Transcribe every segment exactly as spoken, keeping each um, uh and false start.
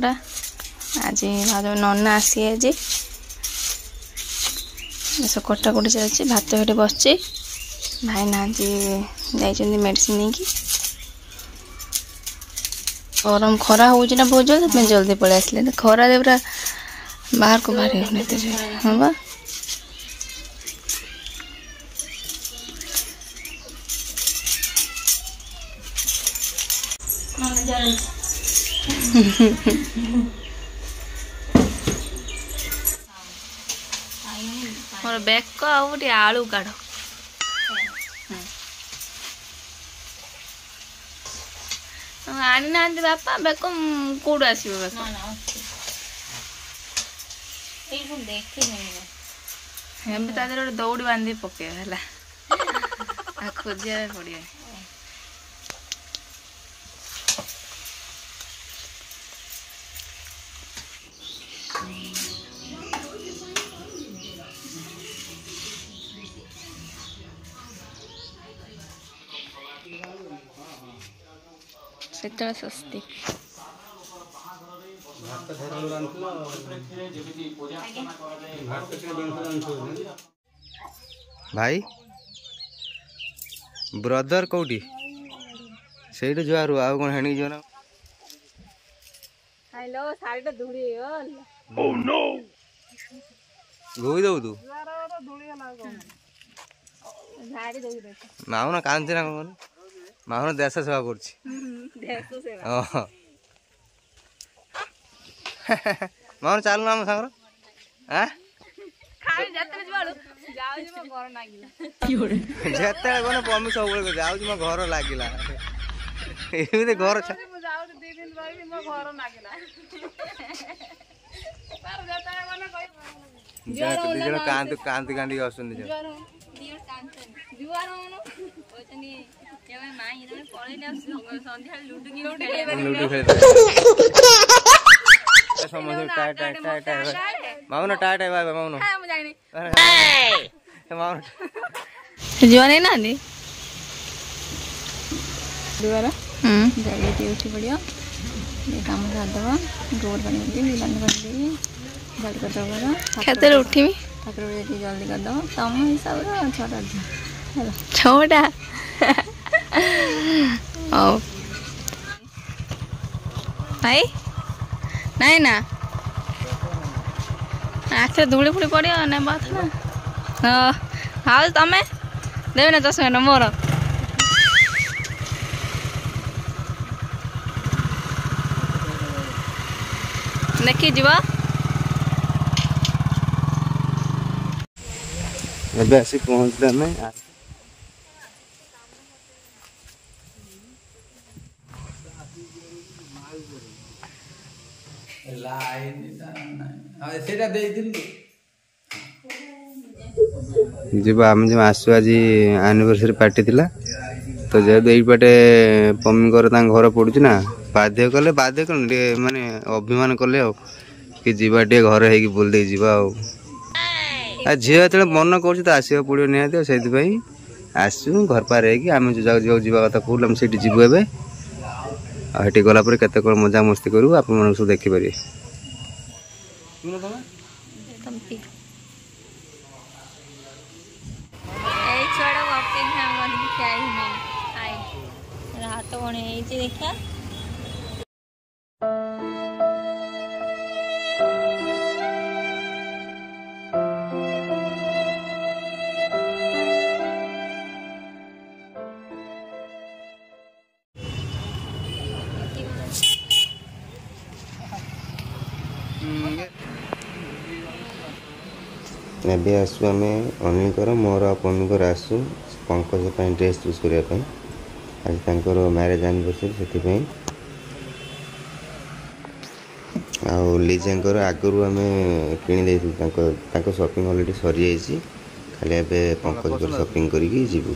परा आज भाज नना आसी आज सब कटाकटी चलती भात ये बस भाई ना जा मेडिसिन नहीं कि गरम खरा हो बहुत जल्दी जल्दी पलि आसले खरा दे पूरा बाहर को बाहर हाँ बा मोर बेक आउटे आलू काढ़ आनी ना बापा बेक कौड़ आस दौड़ी बांधी पके खोजा पड़े शीतल षष्ठी भाई ब्रदर कौटी से जुआर आउ कौन हेणी जो ना हेलो साड़ी धूड़ी ओह नो धोई दऊ तू माउना कांची ना कौन माउना देश सेवा कर माउना चालू ना सागर हाँ जेते गने पमी सब जाऊ मो घर लागिला एमती घर जन कांति कांति कांति आसुन लूडो माउना टाइट है भाई माउना जुआ नहीं ना दी दुआरा हम्म जल्दी उठी पड़ियो ये काम कर दवा रोड बन गई बंद कर दी जल्दी कर दवा खेतर उठी भी ठाकुर जल्दी जल्दी कर दवा तम हिसाब रे छोटा हेलो छोटा ओ भाई नहीं ना आखिर धूली फुड़ी पड़ियो ना बात ना हाँ हाँ तमें देवे ना चश्मा ना मोर देखी जीवा ଏବେ ଆସି ପହଞ୍ଚିଲେ ଆମେ ଯିବା ଆମେ ଯେଉଁ ଆସୁ ଆଜି ଆନିଭର୍ସରୀ ପାର୍ଟି ଥିଲା ତ ଯେହେତୁ ଏଇପଟେ ପମିଙ୍କର ତାଙ୍କ ଘର ପଡ଼ୁଛି ନା ବାଧ୍ୟ କଲେ ବାଧ୍ୟ କଲେ ଟିକେ ମାନେ ଅଭିମାନ କଲେ ଆଉ କି ଯିବା ଟିକେ ଘରେ ହେଇକି ବୁଲି ଦେଇ ଯିବା ଆଉ ଝିଅ ଯେତେବେଳେ ମନ କରୁଛି ତ ଆସିବାକୁ ପଡ଼ିବ ନିହାତି ଆଉ ସେଇଥିପାଇଁ ଆସିଛୁ ଘର ପାର ହେଇକି ଆମେ ଯେଉଁ ଯାଉ ଯିବା କଥା କହୁଛୁ ଆମେ ସେଇଠି ଯିବୁ ଏବେ ଆଉ ସେଠି ଗଲା ପରେ କେତେ କ'ଣ ମଜାମସ୍ତି କରିବୁ ଆପଣମାନଙ୍କୁ ସବୁ ଦେଖିପାରିବେ। हाथ बने देखा ଏବେ ଆସୁ ଆମେ ଅନିଲଙ୍କର ମୋର ଆଉ ପମିଙ୍କର ଆସୁ ପଙ୍କଜ ପାଇଁ ଡ୍ରେସ୍ ଚୁଜ୍ କରିବା ପାଇଁ आज तांकर मैरेज एनिवर्सरी से आउ लिजांकर आगु आम कि शॉपिंग ऑलरेडी सरी जाइए खाली ए पंकज शॉपिंग करके जीवु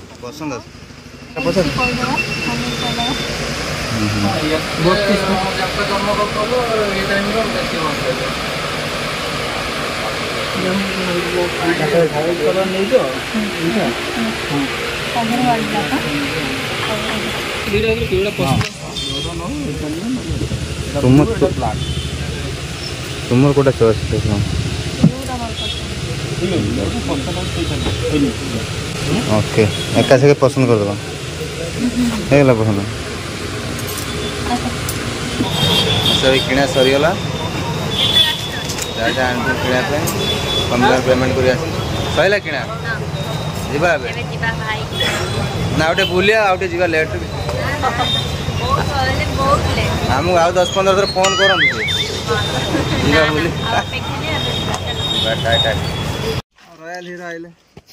तुम कोटा चॉइस देख ओके एका से पसंद कर देगा पसंद सर किणा सरीगला किणा कंप्यूटर पेमेंट कर सैला किणा जीवा ना गोटे बुलिया आउटे जीवा लेट आमको आउ दस पंद्रह थर फोन कर रॉयल हीरो आइले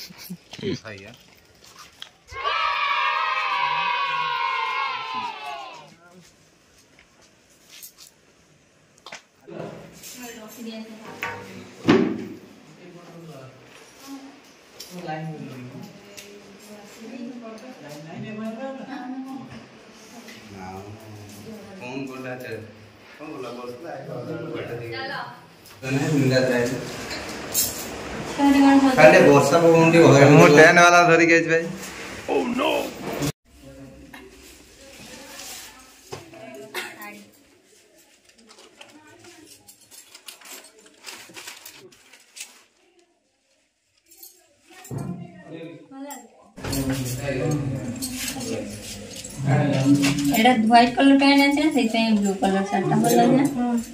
फोन बोला चल फोन बोला बोलता है खाली वर्षा पवनटी मो टेन वाला धरी के भाई ओह नो एटा व्हाइट कलर पैंट আছে সেইটাই ব্লু কলর শার্টটা ভালো লাগে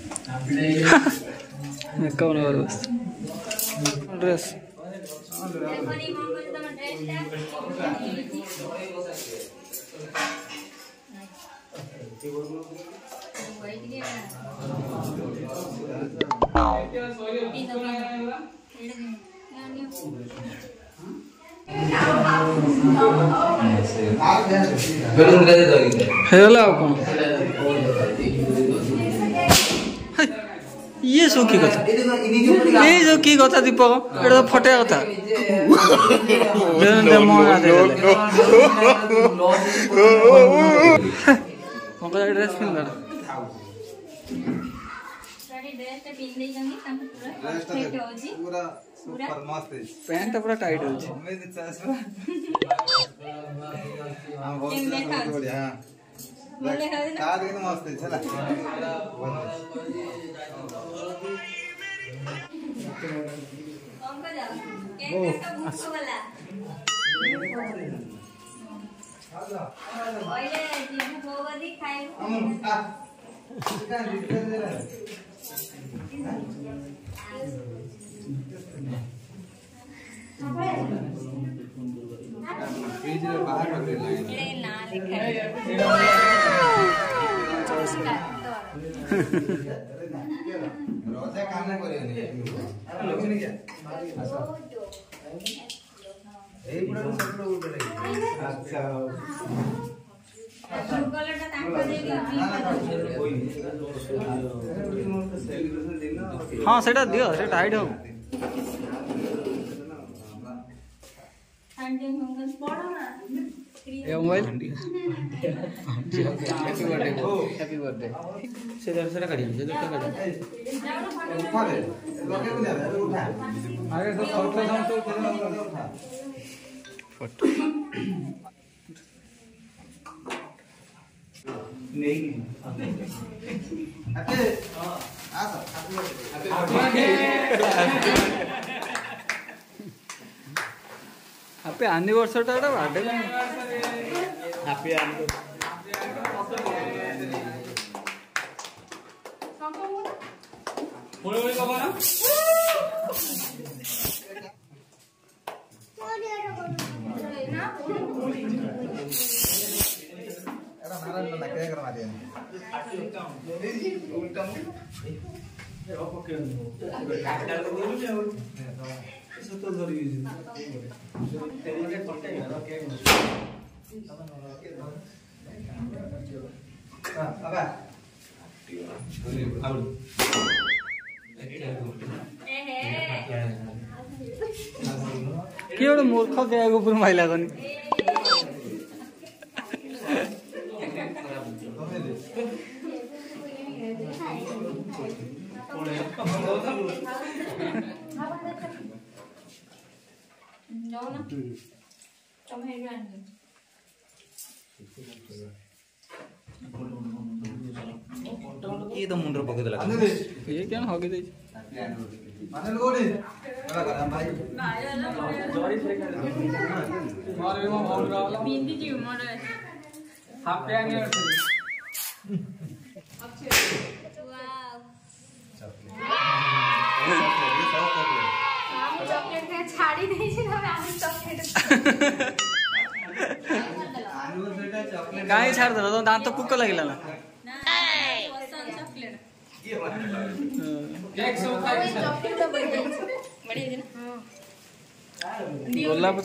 না কোন বস ড্রেস দেখনি মঙ্গল তোমার ড্রেসটা হোয়াইট কে এই তো हेला कौन ये सो की कथा ये जो की कथा दीपक एटा तो फटे कथा दे मन आ दे कोन का ड्रेस पिन कर सारी ड्रेस ता पिन दे जंगी तम पूरा फिट हो जी पूरा सुपर मस्त है पैंट पूरा टाइट हो छी मैं चॉइस हां बहुत बढ़िया बोले है ना कार एकदम मस्त है चला कम का जा के का बुक वाला ओले जीव भोगदी खाए हम आ चिकन रिटर्न दे रहा है फ्रिज रे बाहर रख देला है ए ना लिखा रोजा काम ना करे नहीं लोग नहीं क्या ए बड़ा सब लोग उधर है अच्छा कलरটা তাঙ্ক দেবি कोई हां सेटा दियो से टाइट हो संडे मंगल पड़ो ना ये mobile happy birthday happy birthday से दर से काढी से दर काढी ऊपर है लोगे को जा उठा आगे तो फोटो हम तो उठा फोटो नहीं अरे आ हैप्पी एनिवर्सरी टा बर्थडे में हैप्पी बोले बोले बाबा ना era nada na quer gravar dia उल्टा ए ओके काटल को बोलू जाओ eso तो धर यूज तेरे कांटेक्ट है ओके हां अबा आउट ए हे के एउटा मूर्ख गएको पुर माइला गनी जाओ ना तुम है जान ये तो मुंडर पके देला ये क्या हो गई माने लोडी भाई मारे में भाव रहा बिंदी जी उमर हाफ पे आगे वाओ আমি চকলেট খেয়ে ছাড়ি দিয়েছি তবে আমি চকলেট काहे छाड़ दलो तो दांत तो पुक्का लागला ना चॉकलेट केक सो खाई चॉकलेट तो बढ़िया बढ़िया है ना गोला